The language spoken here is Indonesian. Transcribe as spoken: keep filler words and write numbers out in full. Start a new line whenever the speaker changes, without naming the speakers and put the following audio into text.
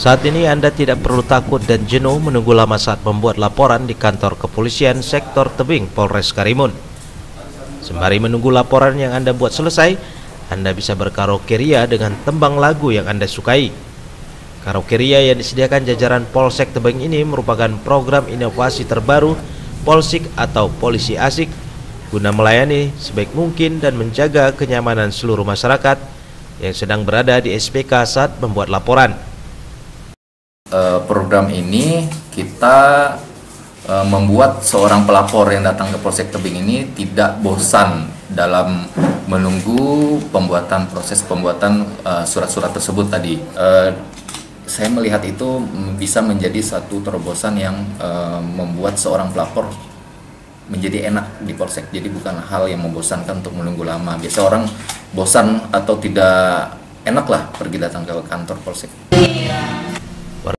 Saat ini Anda tidak perlu takut dan jenuh menunggu lama saat membuat laporan di kantor kepolisian sektor Tebing, Polres Karimun. Sembari menunggu laporan yang Anda buat selesai, Anda bisa berkaraoke ria dengan tembang lagu yang Anda sukai. Karaoke ria yang disediakan jajaran Polsek Tebing ini merupakan program inovasi terbaru Polsik atau Polisi Asik guna melayani sebaik mungkin dan menjaga kenyamanan seluruh masyarakat yang sedang berada di S P K saat membuat laporan.
Program ini kita membuat seorang pelapor yang datang ke Polsek Tebing ini tidak bosan dalam menunggu pembuatan proses pembuatan surat-surat tersebut tadi. Saya melihat itu bisa menjadi satu terobosan yang membuat seorang pelapor menjadi enak di Polsek. Jadi bukan hal yang membosankan untuk menunggu lama. Biasa orang bosan atau tidak enak lah pergi datang ke kantor Polsek.